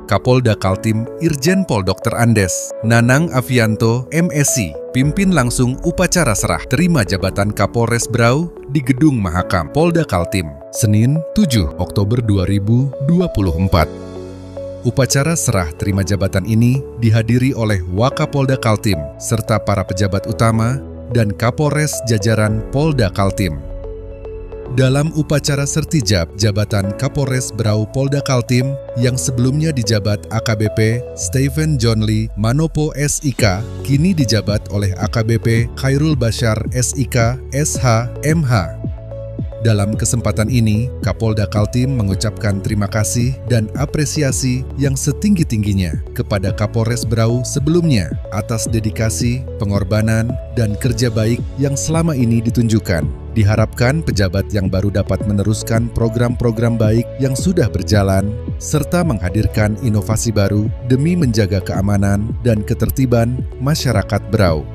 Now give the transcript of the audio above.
Kapolda Kaltim Irjen Pol Dr. Andes Nanang Avianto, MSc, pimpin langsung upacara serah terima jabatan Kapolres Berau di Gedung Mahakam Polda Kaltim, Senin 7 Oktober 2024. Upacara serah terima jabatan ini dihadiri oleh Wakapolda Kaltim serta para pejabat utama dan Kapolres jajaran Polda Kaltim. Dalam upacara sertijab jabatan Kapolres Berau Polda Kaltim yang sebelumnya dijabat AKBP Stephen John Lee Manopo SIK, kini dijabat oleh AKBP Khairul Bashar SIK, SH, MH. Dalam kesempatan ini, Kapolda Kaltim mengucapkan terima kasih dan apresiasi yang setinggi-tingginya kepada Kapolres Berau sebelumnya atas dedikasi, pengorbanan, dan kerja baik yang selama ini ditunjukkan. Diharapkan pejabat yang baru dapat meneruskan program-program baik yang sudah berjalan, serta menghadirkan inovasi baru demi menjaga keamanan dan ketertiban masyarakat Berau.